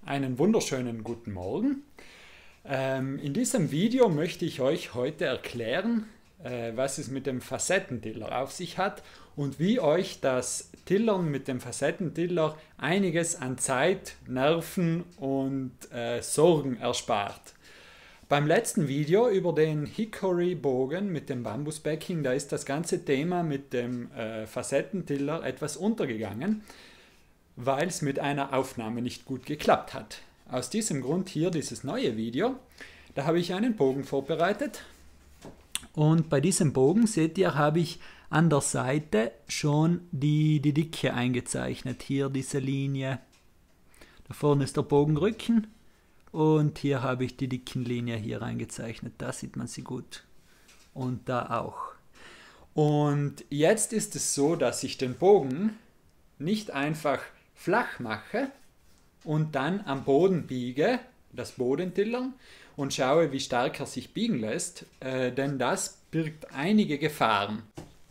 Einen wunderschönen guten Morgen. In diesem Video möchte ich euch heute erklären, was es mit dem Facettentiller auf sich hat und wie euch das Tillern mit dem Facettentiller einiges an Zeit, Nerven und Sorgen erspart. Beim letzten Video über den Hickory-Bogen mit dem Bambusbacking, da ist das ganze Thema mit dem Facettentiller etwas untergegangen, weil es mit einer Aufnahme nicht gut geklappt hat. Aus diesem Grund hier dieses neue Video. Da habe ich einen Bogen vorbereitet und bei diesem Bogen, seht ihr, habe ich an der Seite schon die Dicke eingezeichnet. Hier diese Linie. Da vorne ist der Bogenrücken und hier habe ich die dicken Linie hier eingezeichnet. Da sieht man sie gut und da auch. Und jetzt ist es so, dass ich den Bogen nicht einfach flach mache und dann am Boden biege, das Bodentillern, und schaue, wie stark er sich biegen lässt, denn das birgt einige Gefahren.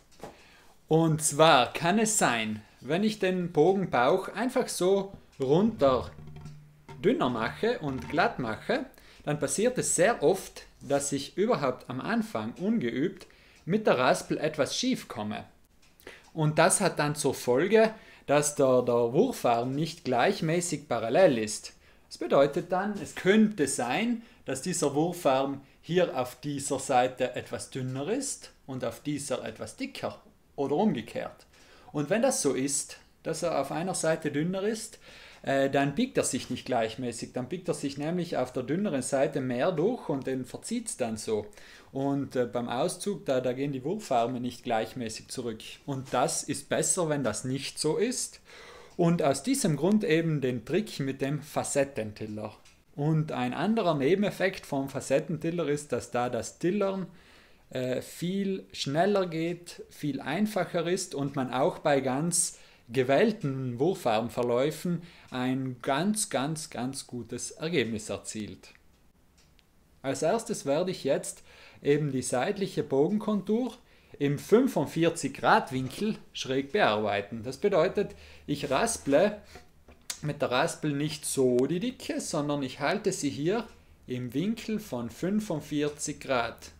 Und zwar kann es sein, wenn ich den Bogenbauch einfach so runter dünner mache und glatt mache, dann passiert es sehr oft, dass ich überhaupt am Anfang ungeübt mit der Raspel etwas schief komme. Und das hat dann zur Folge, dass der Wurfarm nicht gleichmäßig parallel ist. Das bedeutet dann, es könnte sein, dass dieser Wurfarm hier auf dieser Seite etwas dünner ist und auf dieser etwas dicker oder umgekehrt. Und wenn das so ist, dass er auf einer Seite dünner ist, dann biegt er sich nicht gleichmäßig. Dann biegt er sich nämlich auf der dünneren Seite mehr durch und den verzieht es dann so. Und beim Auszug, da gehen die Wurfarme nicht gleichmäßig zurück. Und das ist besser, wenn das nicht so ist. Und aus diesem Grund eben den Trick mit dem Facettentiller. Und ein anderer Nebeneffekt vom Facettentiller ist, dass da das Tillern viel schneller geht, viel einfacher ist und man auch bei ganz gewählten Wurfarmverläufen ein ganz gutes Ergebnis erzielt. Als erstes werde ich jetzt eben die seitliche Bogenkontur im 45 Grad Winkel schräg bearbeiten. Das bedeutet, ich rasple mit der Raspel nicht so die Dicke, sondern ich halte sie hier im Winkel von 45 Grad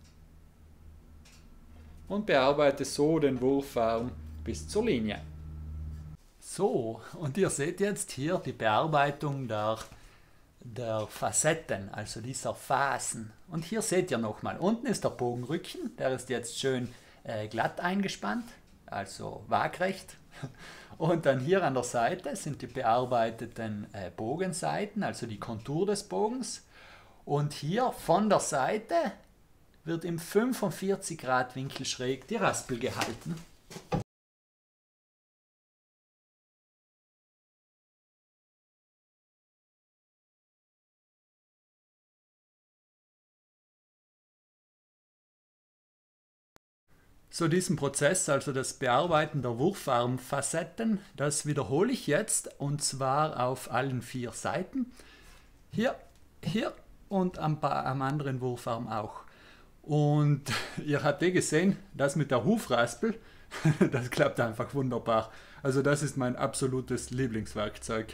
und bearbeite so den Wurfarm bis zur Linie. So, und ihr seht jetzt hier die Bearbeitung der Facetten, also dieser Phasen. Und hier seht ihr nochmal, unten ist der Bogenrücken, der ist jetzt schön glatt eingespannt, also waagrecht. Und dann hier an der Seite sind die bearbeiteten Bogenseiten, also die Kontur des Bogens. Und hier von der Seite wird im 45 Grad Winkel schräg die Raspel gehalten. So, diesen Prozess, also das Bearbeiten der Wurfarmfacetten, das wiederhole ich jetzt und zwar auf allen 4 Seiten. Hier, hier und am anderen Wurfarm auch. Und ihr habt gesehen, das mit der Hufraspel, das klappt einfach wunderbar. Also das ist mein absolutes Lieblingswerkzeug.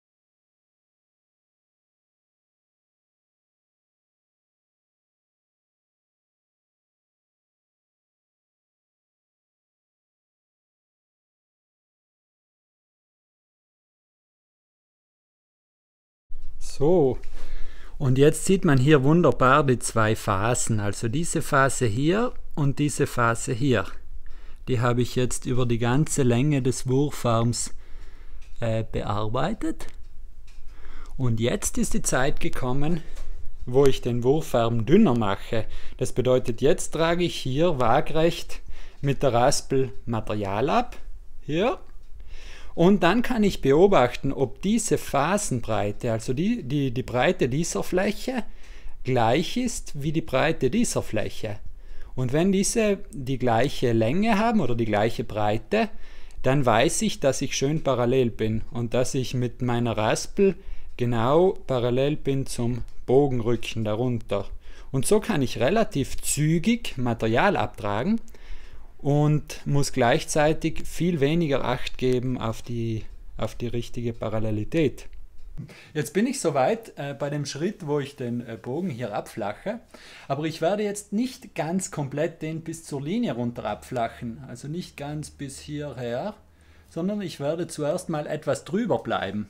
So, und jetzt sieht man hier wunderbar die 2 Phasen, also diese Phase hier und diese Phase hier. Die habe ich jetzt über die ganze Länge des Wurfarms bearbeitet. Und jetzt ist die Zeit gekommen, wo ich den Wurfarm dünner mache. Das bedeutet, jetzt trage ich hier waagrecht mit der Raspel Material ab, hier. Und dann kann ich beobachten, ob diese Phasenbreite, also die Breite dieser Fläche, gleich ist wie die Breite dieser Fläche. Und wenn diese die gleiche Länge haben oder die gleiche Breite, dann weiß ich, dass ich schön parallel bin und dass ich mit meiner Raspel genau parallel bin zum Bogenrücken darunter. Und so kann ich relativ zügig Material abtragen und muss gleichzeitig viel weniger Acht geben auf die richtige Parallelität. Jetzt bin ich soweit bei dem Schritt, wo ich den Bogen hier abflache, aber ich werde jetzt nicht ganz komplett den bis zur Linie runter abflachen, also nicht ganz bis hierher, sondern ich werde zuerst mal etwas drüber bleiben.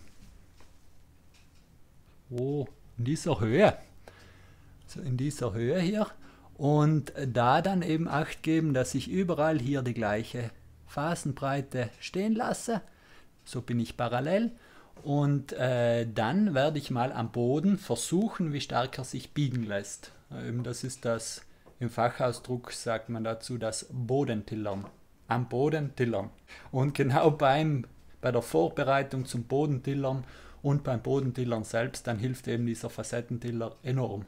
Oh, in dieser Höhe. So in dieser Höhe hier. Und da dann eben Acht geben, dass ich überall hier die gleiche Phasenbreite stehen lasse. So bin ich parallel. Und dann werde ich mal am Boden versuchen, wie stark er sich biegen lässt. Das ist das, im Fachausdruck sagt man dazu, das Bodentillern. Am Boden tillern. Und genau bei der Vorbereitung zum Bodentillern und beim Bodentillern selbst, dann hilft eben dieser Facettentiller enorm.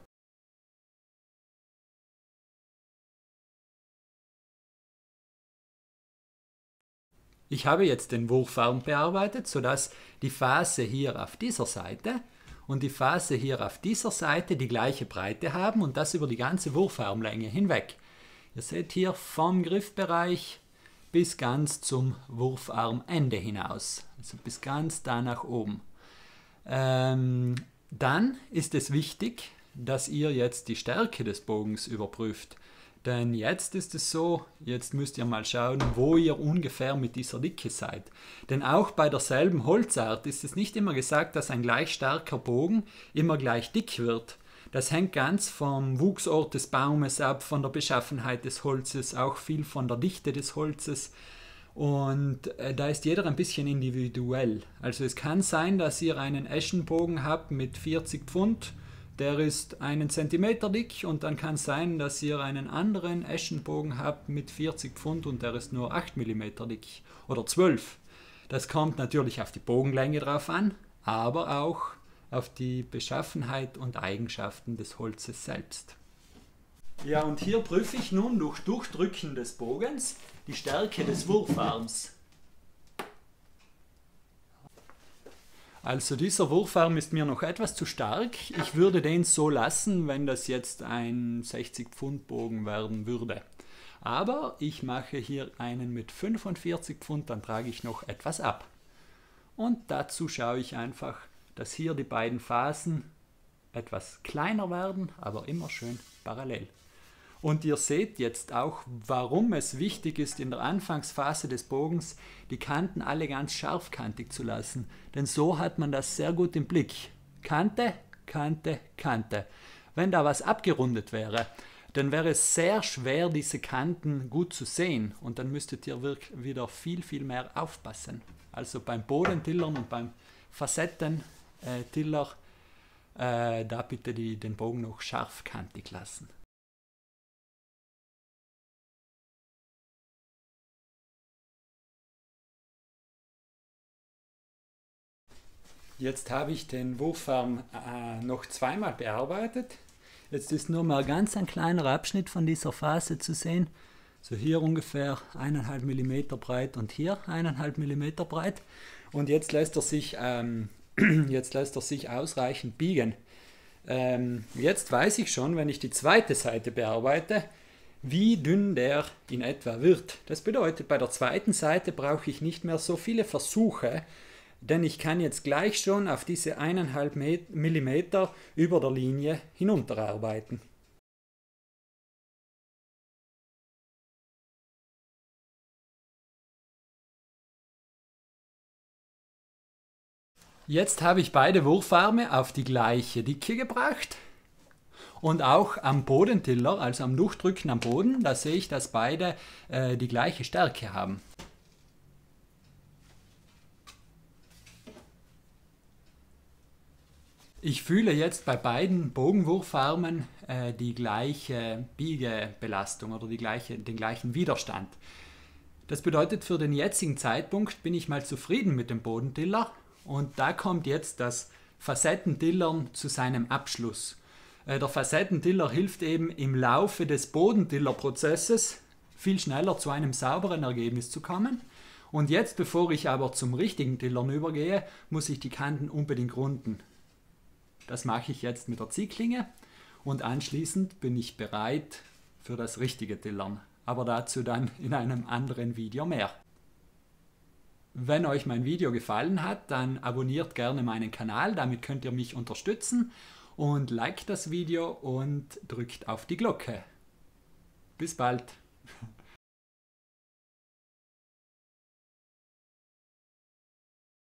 Ich habe jetzt den Wurfarm bearbeitet, sodass die Phase hier auf dieser Seite und die Phase hier auf dieser Seite die gleiche Breite haben und das über die ganze Wurfarmlänge hinweg. Ihr seht hier vom Griffbereich bis ganz zum Wurfarmende hinaus, also bis ganz da nach oben. Dann ist es wichtig, dass ihr jetzt die Stärke des Bogens überprüft. Denn jetzt ist es so, jetzt müsst ihr mal schauen, wo ihr ungefähr mit dieser Dicke seid. Denn auch bei derselben Holzart ist es nicht immer gesagt, dass ein gleich starker Bogen immer gleich dick wird. Das hängt ganz vom Wuchsort des Baumes ab, von der Beschaffenheit des Holzes, auch viel von der Dichte des Holzes. Und da ist jeder ein bisschen individuell. Also es kann sein, dass ihr einen Eschenbogen habt mit 40 Pfund, der ist 1 Zentimeter dick, und dann kann es sein, dass ihr einen anderen Eschenbogen habt mit 40 Pfund und der ist nur 8 Millimeter dick oder 12. Das kommt natürlich auf die Bogenlänge drauf an, aber auch auf die Beschaffenheit und Eigenschaften des Holzes selbst. Ja, und hier prüfe ich nun durch Durchdrücken des Bogens die Stärke des Wurfarms. Also dieser Wurfarm ist mir noch etwas zu stark. Ich würde den so lassen, wenn das jetzt ein 60 Pfund Bogen werden würde. Aber ich mache hier einen mit 45 Pfund, dann trage ich noch etwas ab. Und dazu schaue ich einfach, dass hier die beiden Phasen etwas kleiner werden, aber immer schön parallel. Und ihr seht jetzt auch, warum es wichtig ist, in der Anfangsphase des Bogens die Kanten alle ganz scharfkantig zu lassen. Denn so hat man das sehr gut im Blick. Kante, Kante, Kante. Wenn da was abgerundet wäre, dann wäre es sehr schwer, diese Kanten gut zu sehen. Und dann müsstet ihr wieder viel, viel mehr aufpassen. Also beim Bodentillern und beim Facettentiller, da bitte den Bogen noch scharfkantig lassen. Jetzt habe ich den Wurfarm noch zweimal bearbeitet. Jetzt ist nur mal ganz ein kleiner Abschnitt von dieser Phase zu sehen. So hier ungefähr 1,5 mm breit und hier 1,5 mm breit. Und jetzt lässt er sich ausreichend biegen. Jetzt weiß ich schon, wenn ich die zweite Seite bearbeite, wie dünn der in etwa wird. Das bedeutet, bei der zweiten Seite brauche ich nicht mehr so viele Versuche, denn ich kann jetzt gleich schon auf diese 1,5 mm über der Linie hinunterarbeiten. Jetzt habe ich beide Wurfarme auf die gleiche Dicke gebracht und auch am Bodentiller, also am Durchdrücken am Boden, da sehe ich, dass beide die gleiche Stärke haben. Ich fühle jetzt bei beiden Bogenwurfarmen die gleiche Biegebelastung oder den gleichen Widerstand. Das bedeutet, für den jetzigen Zeitpunkt bin ich mal zufrieden mit dem Bodentiller und da kommt jetzt das Facettentillern zu seinem Abschluss. Der Facettentiller hilft eben im Laufe des Bodentillerprozesses viel schneller zu einem sauberen Ergebnis zu kommen. Und jetzt, bevor ich aber zum richtigen Tillern übergehe, muss ich die Kanten unbedingt runden. Das mache ich jetzt mit der Ziehklinge und anschließend bin ich bereit für das richtige Tillern. Aber dazu dann in einem anderen Video mehr. Wenn euch mein Video gefallen hat, dann abonniert gerne meinen Kanal, damit könnt ihr mich unterstützen und liked das Video und drückt auf die Glocke. Bis bald!